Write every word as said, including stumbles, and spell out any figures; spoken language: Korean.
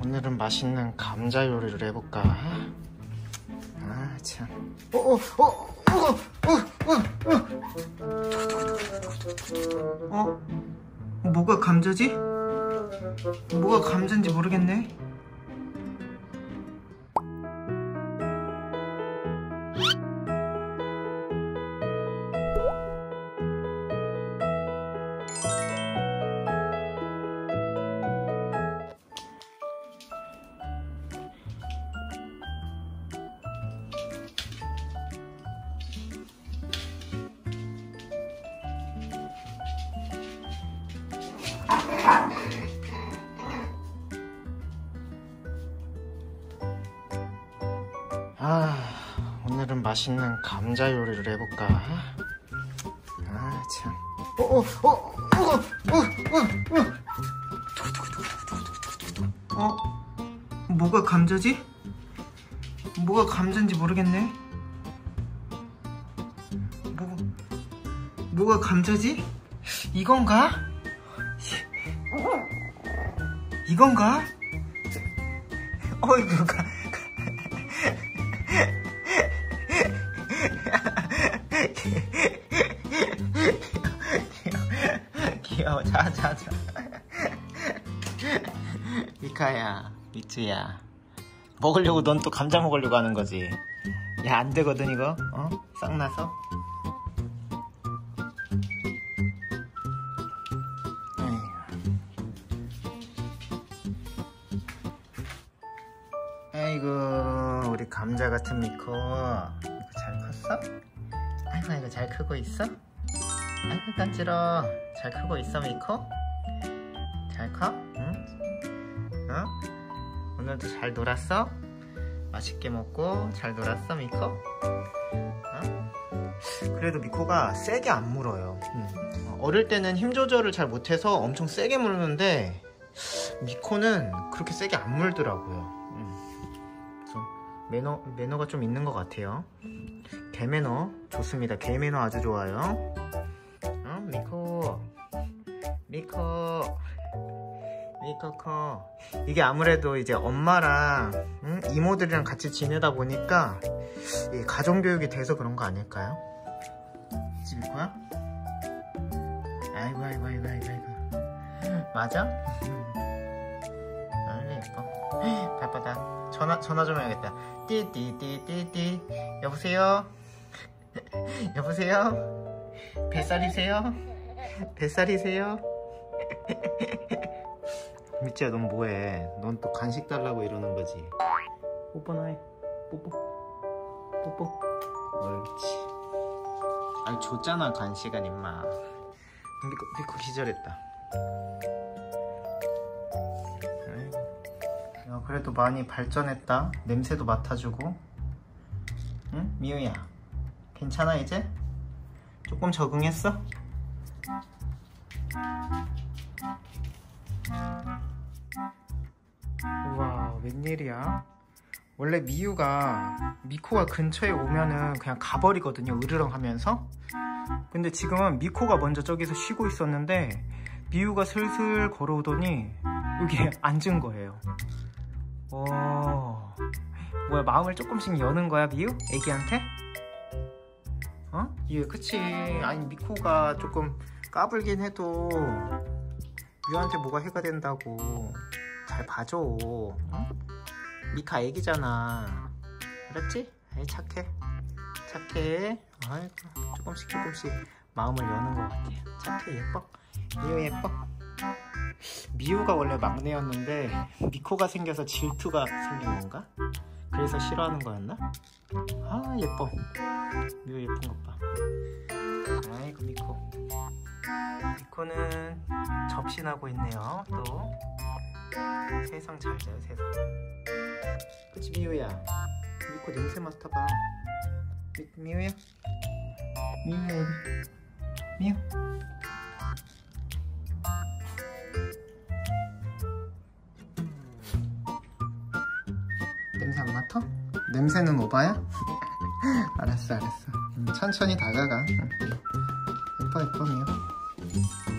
오늘은 맛있는 감자 요리를 해볼까? 아, 참. 어, 어, 어, 어, 어, 어, 어. 어? 뭐가 감자지? 뭐가 감자인지 모르겠네. 아, 오늘은 맛있는 감자 요리를 해볼까? 아, 참. 어, 어, 어, 어, 어, 어, 어. 어? 뭐가 감자지? 뭐가 감자인지 모르겠네. 뭐, 뭐가 감자지? 이건가? 이건가? 어이구, 가, 귀여워. 자, 자, 자. 미카야, 미투야. 먹으려고 넌 또 감자 먹으려고 하는 거지. 야, 안 되거든, 이거. 어? 싹 나서. 아이고, 우리 감자 같은 미코. 미코 잘 컸어? 아이고, 아이고, 잘 크고 있어? 아이고, 간지러워. 잘 크고 있어, 미코? 잘 커? 응? 어? 오늘도 잘 놀았어? 맛있게 먹고 잘 놀았어, 미코? 어? 그래도 미코가 세게 안 물어요. 응. 어릴 때는 힘 조절을 잘 못해서 엄청 세게 물는데 미코는 그렇게 세게 안 물더라고요. 매너, 매너가 좀 있는 것 같아요. 개매너 좋습니다. 개매너 아주 좋아요. 어? 미코 미코 미코코. 이게 아무래도 이제 엄마랑 응? 이모들이랑 같이 지내다 보니까 이 가정교육이 돼서 그런 거 아닐까요? 그치, 미코야? 아이고 아이고 아이고 아이고 아이고. 맞아? 아이고 예뻐. 바빠다. 전화, 전화 좀 해야겠다. 띠띠띠띠띠. 여보세요? 여보세요? 뱃살이세요? 뱃살이세요? 미치야, 넌 뭐해? 넌 또 간식 달라고 이러는 거지. 뽀뽀나 해. 뽀뽀. 뽀뽀. 옳지. 아니, 줬잖아, 간식은, 임마. 미코, 미코 기절했다. 그래도 많이 발전했다. 냄새도 맡아주고. 응? 미우야, 괜찮아 이제? 조금 적응했어? 우와, 웬일이야? 원래 미우가 미코가 근처에 오면은 그냥 가버리거든요, 으르렁 하면서. 근데 지금은 미코가 먼저 저기서 쉬고 있었는데 미우가 슬슬 걸어오더니 여기 앉은 거예요. 오, 뭐야, 마음을 조금씩 여는 거야, 미우? 애기한테? 어? 예, 그치. 아니, 미코가 조금 까불긴 해도 미우한테 뭐가 해가 된다고. 잘 봐줘. 어? 미카 애기잖아. 알았지? 아이, 착해. 착해. 아이고, 조금씩 조금씩 마음을 여는 것 같아. 착해, 예뻐. 미우 예뻐. 미우가 원래 막내였는데 미코가 생겨서 질투가 생긴 건가? 그래서 싫어하는 거였나? 아, 예뻐. 미우 예쁜 것 봐. 아이고, 미코. 미코는 접신하고 있네요. 또 세상 잘 자요, 세상. 그치, 미우야? 미코 냄새 맡아봐. 미, 미우야? 미우야, 미우. 냄새 안 맡아? 냄새는 오바야? 알았어, 알았어. 음, 천천히 다가가. 예뻐, 예뻐, 미우.